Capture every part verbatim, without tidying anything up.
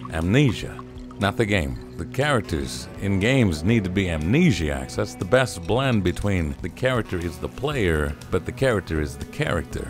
amnesia. Not the game. The characters in games need to be amnesiacs. That's the best blend between the character is the player, but the character is the character.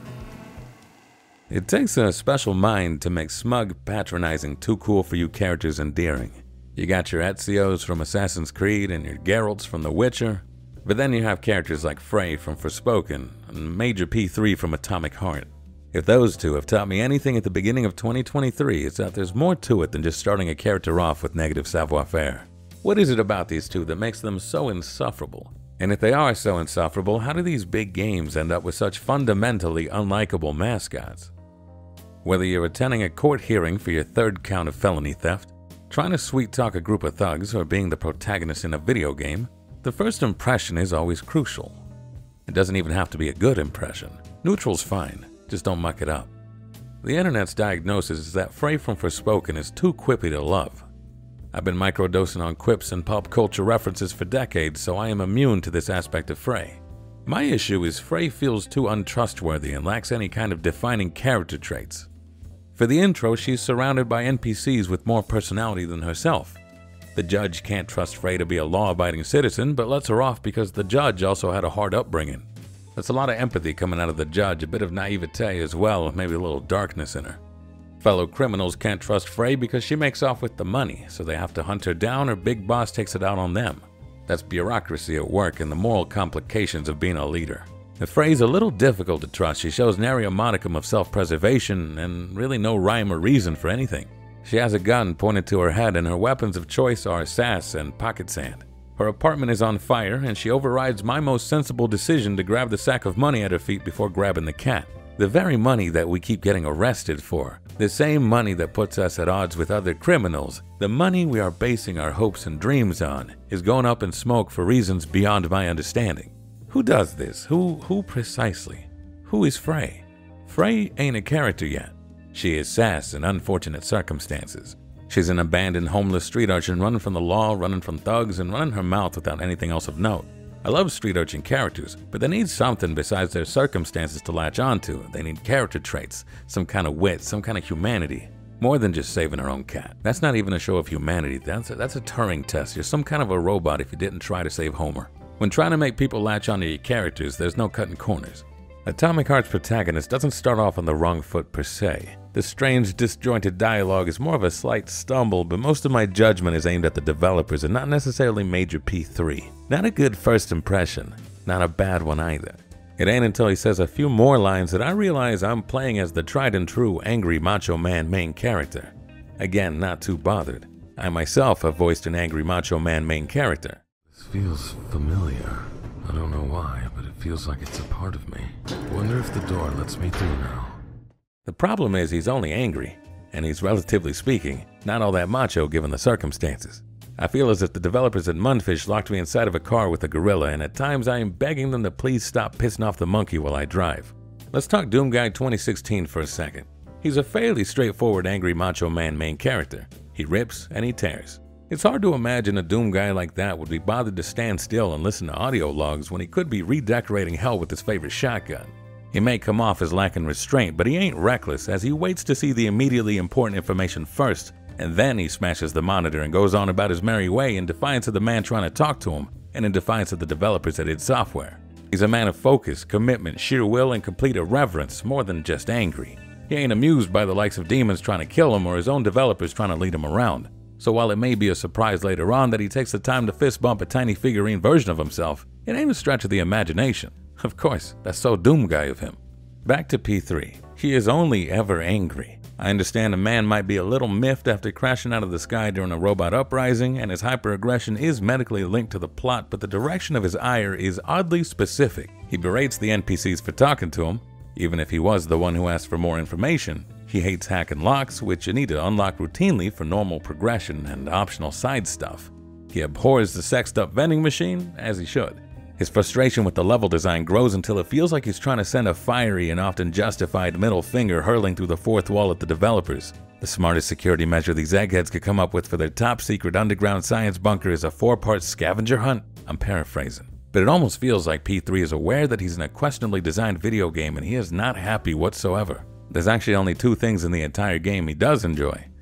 It takes a special mind to make smug, patronizing, too cool for you characters endearing. You got your Ezio's from Assassin's Creed and your Geralts from The Witcher, but then you have characters like Frey from Forspoken and Major P three from Atomic Heart. If those two have taught me anything at the beginning of twenty twenty-three, it's that there's more to it than just starting a character off with negative savoir-faire. What is it about these two that makes them so insufferable? And if they are so insufferable, how do these big games end up with such fundamentally unlikable mascots? Whether you're attending a court hearing for your third count of felony theft, trying to sweet-talk a group of thugs, or being the protagonist in a video game, the first impression is always crucial. It doesn't even have to be a good impression. Neutral's fine. Just don't muck it up. The internet's diagnosis is that Frey from Forspoken is too quippy to love. I've been microdosing on quips and pop culture references for decades, so I am immune to this aspect of Frey. My issue is Frey feels too untrustworthy and lacks any kind of defining character traits. For the intro, she's surrounded by N P Cs with more personality than herself. The judge can't trust Frey to be a law-abiding citizen, but lets her off because the judge also had a hard upbringing. That's a lot of empathy coming out of the judge, a bit of naivete as well, maybe a little darkness in her. Fellow criminals can't trust Frey because she makes off with the money, so they have to hunt her down or Big Boss takes it out on them. That's bureaucracy at work and the moral complications of being a leader. If Frey's a little difficult to trust, she shows nary a modicum of self-preservation and really no rhyme or reason for anything. She has a gun pointed to her head and her weapons of choice are sass and pocket sand. Her apartment is on fire, and she overrides my most sensible decision to grab the sack of money at her feet before grabbing the cat. The very money that we keep getting arrested for. The same money that puts us at odds with other criminals. The money we are basing our hopes and dreams on is going up in smoke for reasons beyond my understanding. Who does this? Who, who precisely? Who is Frey? Frey ain't a character yet. She is sass in unfortunate circumstances. She's an abandoned homeless street urchin running from the law, running from thugs, and running her mouth without anything else of note. I love street urchin characters, but they need something besides their circumstances to latch onto. They need character traits, some kind of wit, some kind of humanity. More than just saving her own cat. That's not even a show of humanity, that's a, that's a Turing test. You're some kind of a robot if you didn't try to save Homer. When trying to make people latch onto your characters, there's no cutting corners. Atomic Heart's protagonist doesn't start off on the wrong foot per se. The strange, disjointed dialogue is more of a slight stumble, but most of my judgment is aimed at the developers and not necessarily Major P three. Not a good first impression, not a bad one either. It ain't until he says a few more lines that I realize I'm playing as the tried and true angry macho man main character. Again, not too bothered. I myself have voiced an angry macho man main character. This feels familiar. I don't know why, but it feels like it's a part of me. Wonder if the door lets me through now. The problem is he's only angry, and he's relatively speaking, not all that macho given the circumstances. I feel as if the developers at Mundfish locked me inside of a car with a gorilla, and at times I am begging them to please stop pissing off the monkey while I drive. Let's talk Doom Guy twenty sixteen for a second. He's a fairly straightforward angry macho man main character. He rips and he tears. It's hard to imagine a Doom Guy like that would be bothered to stand still and listen to audio logs when he could be redecorating hell with his favorite shotgun. He may come off as lacking restraint, but he ain't reckless as he waits to see the immediately important information first, and then he smashes the monitor and goes on about his merry way in defiance of the man trying to talk to him and in defiance of the developers at id Software. He's a man of focus, commitment, sheer will, and complete irreverence more than just angry. He ain't amused by the likes of demons trying to kill him or his own developers trying to lead him around. So while it may be a surprise later on that he takes the time to fist bump a tiny figurine version of himself, it ain't a stretch of the imagination. Of course, that's so Doom Guy of him. Back to P three. He is only ever angry. I understand a man might be a little miffed after crashing out of the sky during a robot uprising, and his hyper-aggression is medically linked to the plot, but the direction of his ire is oddly specific. He berates the N P Cs for talking to him, even if he was the one who asked for more information. He hates hack and locks, which you need to unlock routinely for normal progression and optional side stuff. He abhors the sexed-up vending machine, as he should. His frustration with the level design grows until it feels like he's trying to send a fiery and often justified middle finger hurling through the fourth wall at the developers. The smartest security measure these eggheads could come up with for their top-secret underground science bunker is a four-part scavenger hunt. I'm paraphrasing. But it almost feels like P three is aware that he's in a questionably designed video game and he is not happy whatsoever. There's actually only two things in the entire game he does enjoy.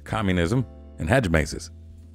communism, and hedge mazes.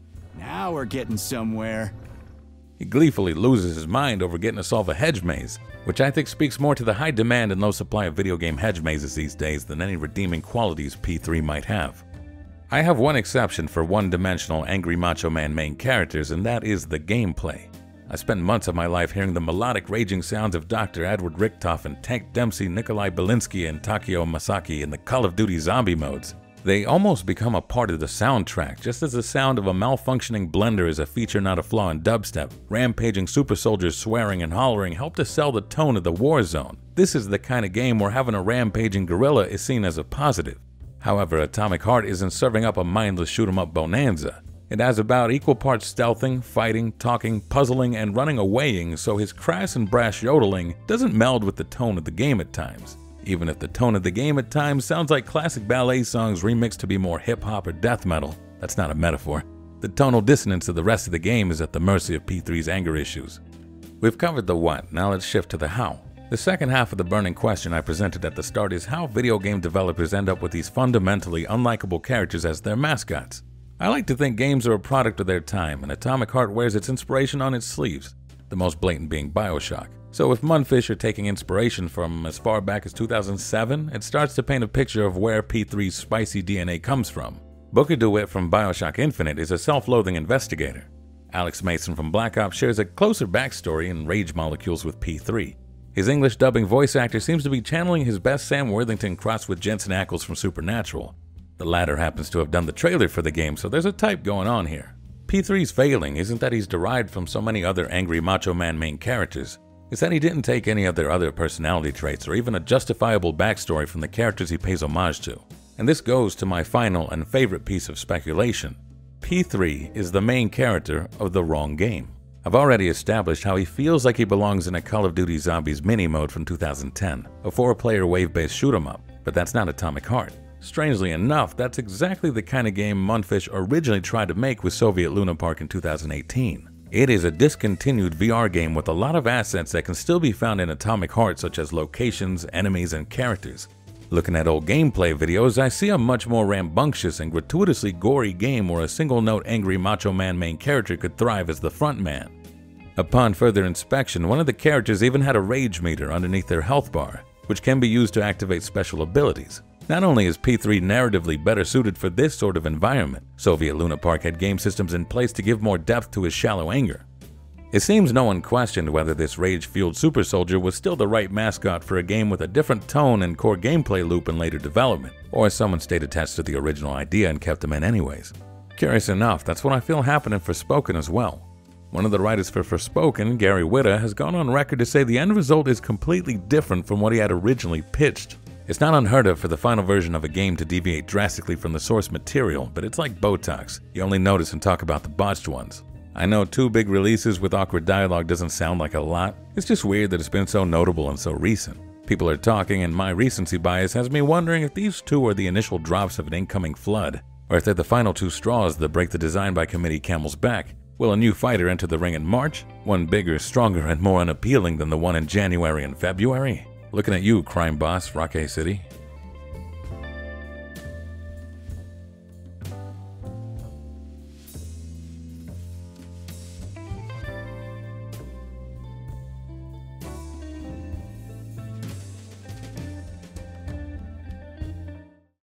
Now we're getting somewhere. He gleefully loses his mind over getting to solve a hedge maze, which I think speaks more to the high demand and low supply of video game hedge mazes these days than any redeeming qualities P three might have. I have one exception for one-dimensional angry macho man main characters, and that is the gameplay. I spent months of my life hearing the melodic raging sounds of Doctor Edward Richtoff and Tank Dempsey, Nikolai Belinsky, and Takeo Masaki in the Call of Duty zombie modes. They almost become a part of the soundtrack, just as the sound of a malfunctioning blender is a feature not a flaw in dubstep. Rampaging super soldiers swearing and hollering help to sell the tone of the war zone. This is the kind of game where having a rampaging gorilla is seen as a positive. However, Atomic Heart isn't serving up a mindless shoot-'em-up bonanza. It has about equal parts stealthing, fighting, talking, puzzling, and running awaying, so his crass and brash yodeling doesn't meld with the tone of the game at times. Even if the tone of the game at times sounds like classic ballet songs remixed to be more hip-hop or death metal, that's not a metaphor. The tonal dissonance of the rest of the game is at the mercy of P three's anger issues. We've covered the what, now let's shift to the how. The second half of the burning question I presented at the start is how video game developers end up with these fundamentally unlikable characters as their mascots. I like to think games are a product of their time, and Atomic Heart wears its inspiration on its sleeves, the most blatant being BioShock. So if Munfish are taking inspiration from as far back as two thousand seven, it starts to paint a picture of where P three's spicy D N A comes from. Booker DeWitt from BioShock Infinite is a self-loathing investigator. Alex Mason from Black Ops shares a closer backstory and rage molecules with P three. His English dubbing voice actor seems to be channeling his best Sam Worthington crossed with Jensen Ackles from Supernatural. The latter happens to have done the trailer for the game, so there's a type going on here. P three's failing isn't that he's derived from so many other angry macho man main characters. It's that he didn't take any of their other personality traits or even a justifiable backstory from the characters he pays homage to. And this goes to my final and favorite piece of speculation. P three is the main character of the wrong game. I've already established how he feels like he belongs in a Call of Duty Zombies mini-mode from two thousand ten, a four-player wave-based shoot-'em-up, but that's not Atomic Heart. Strangely enough, that's exactly the kind of game Munfish originally tried to make with Soviet Luna Park in two thousand eighteen. It is a discontinued V R game with a lot of assets that can still be found in Atomic Heart, such as locations, enemies, and characters. Looking at old gameplay videos, I see a much more rambunctious and gratuitously gory game where a single-note angry macho man main character could thrive as the front man. Upon further inspection, one of the characters even had a rage meter underneath their health bar, which can be used to activate special abilities. Not only is P three narratively better suited for this sort of environment, Soviet Luna Park had game systems in place to give more depth to his shallow anger. It seems no one questioned whether this rage-fueled super soldier was still the right mascot for a game with a different tone and core gameplay loop in later development, or someone stayed attached to the original idea and kept him in anyways. Curious enough, that's what I feel happening for Forspoken as well. One of the writers for Forspoken, Gary Whitta, has gone on record to say the end result is completely different from what he had originally pitched. It's not unheard of for the final version of a game to deviate drastically from the source material, but it's like Botox. You only notice and talk about the botched ones. I know two big releases with awkward dialogue doesn't sound like a lot. It's just weird that it's been so notable and so recent. People are talking, and my recency bias has me wondering if these two are the initial drops of an incoming flood, or if they're the final two straws that break the design by committee camel's back. Will a new fighter enter the ring in March? One bigger, stronger, and more unappealing than the one in January and February? Looking at you, crime boss, Rock A City.